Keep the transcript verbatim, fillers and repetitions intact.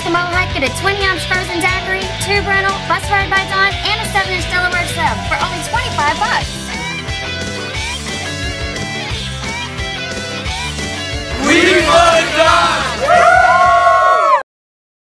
Eskimo Hut, get a twenty ounce frozen daiquiri, tube rental, bus ride by Dawn, and a seven inch Delaware sub for only twenty-five bucks.